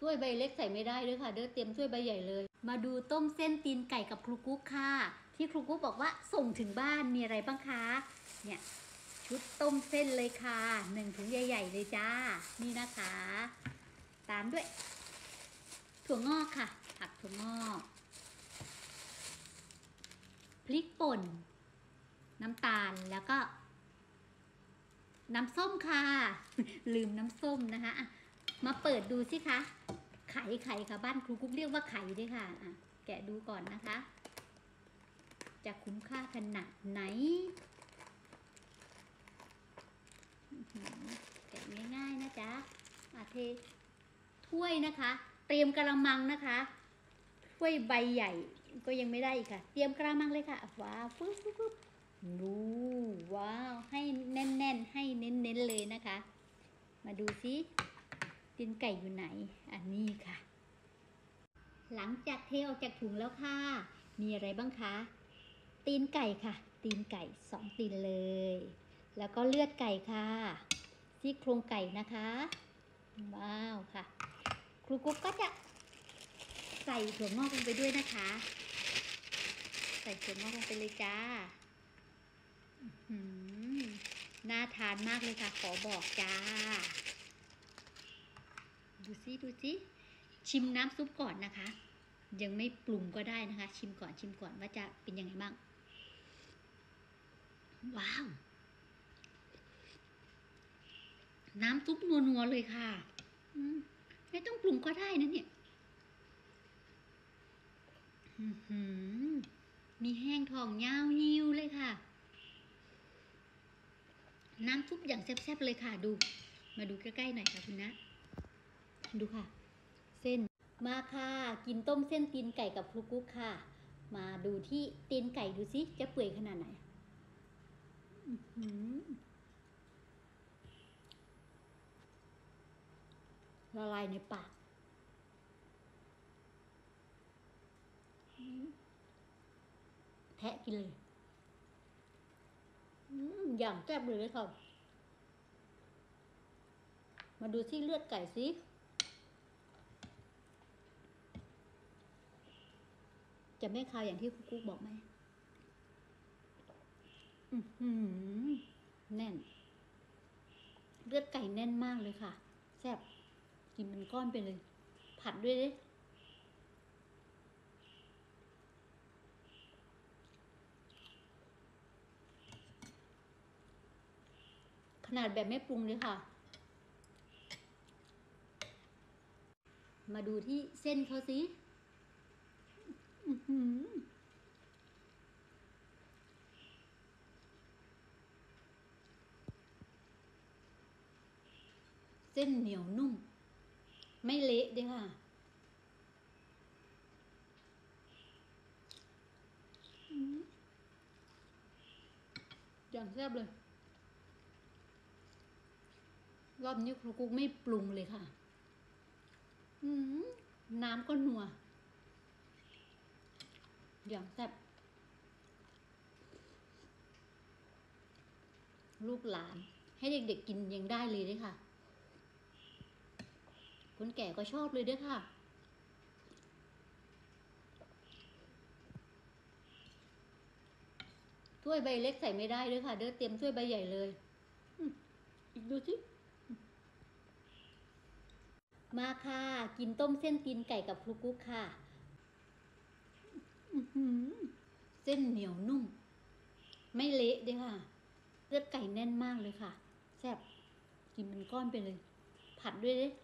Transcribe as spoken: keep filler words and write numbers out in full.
ถ้วยใบเล็กใส่ไม่ได้ด้วยค่ะเด้อเตรียมถ้วยใบใหญ่เลยมาดูต้มเส้นตีนไก่กับครูกุ๊กค่ะที่ครูกุ๊กบอกว่าส่งถึงบ้านมีอะไรบ้างคะเนี่ยชุดต้มเส้นเลยค่ะหนึ่งถุงใหญ่ๆเลยจ้านี่นะคะตามด้วยถั่วงอกค่ะผักถั่วงอกพริกป่นน้ำตาลแล้วก็น้ำส้มค่ะลืมน้ำส้มนะคะมาเปิดดูสิคะไข่ไข่ค่ะบ้านครูกุ๊กเรียกว่าไข่ด้วยค่ะอ่ะแกะดูก่อนนะคะจะคุ้มค่าขนาดไหนแกะง่ายๆนะจ๊ะมาเทถ้วยนะคะเตรียมกระมังนะคะถ้วยใบใหญ่ก็ยังไม่ได้อีกค่ะเตรียมกระมังเลยค่ะว้าวปุ๊บปุ๊บปุ๊บดูว้าวให้แน่นๆให้เน้นๆเลยนะคะมาดูซิตีนไก่อยู่ไหนอันนี้ค่ะหลังจากเทออกจากถุงแล้วค่ะมีอะไรบ้างคะตีนไก่ค่ะตีนไก่สองตีนเลยแล้วก็เลือดไก่ค่ะซี่โครงไก่นะคะว้าวค่ะครูกุ๊กก็จะใส่ถั่วงอกลงไปด้วยนะคะใส่ถั่วงอกลงไปเลยจ้าน่าทานมากเลยค่ะขอบอกจ้าดูซิดูซิชิมน้ำซุปก่อนนะคะยังไม่ปรุงก็ได้นะคะชิมก่อนชิมก่อนว่าจะเป็นยังไงบ้างว้าวน้ำซุปนัวๆเลยค่ะไม่ต้องปรุงก็ได้นะเนี่ยมีแห้งทองยาวยิวเลยค่ะน้ำซุปอย่างแซ่บๆเลยค่ะดูมาดูใกล้ๆหน่อยค่ะคุณนะดูค่ะเส้นมาค่ะกินต้มเส้นตีนไก่กับครูกุ๊กค่ะมาดูที่ตีนไก่ดูสิจะเปื่อยขนาดไหนละลายในปากแทะกินเลยอย่างแซ่บเลยค่ะมาดูที่เลือดไก่สิจะไม่คาวอย่างที่ครูกุ๊กบอกไหมแน่นเลือดไก่แน่นมากเลยค่ะแซ่บกินเป็นก้อนไปเลยผัดด้วยดิขนาดแบบไม่ปรุงเลยค่ะมาดูที่เส้นเขาสิเส้นเหนียวนุ่มไม่เละด้วยค่ะอย่างแซ่บเลยรอบนี้ครูกุ๊กไม่ปรุงเลยค่ะน้ำก็นัวอย่างแซ่บลูกหลานให้เด็กๆกินยังได้เลยด้วยค่ะคนแก่ก็ชอบเลยด้วยค่ะถ้วยใบเล็กใส่ไม่ได้ด้วยค่ะเด้อเตรียมถ้วยใบใหญ่เลยอีกดูสิมาค่ะกินต้มเส้นตีนไก่กับครูกุ๊กค่ะเส้นเหนียวนุ่มไม่เละด้วยค่ะเลือดไก่แน่นมากเลยค่ะแซ่บกินเป็นก้อนไปเลยผัดด้วยดิ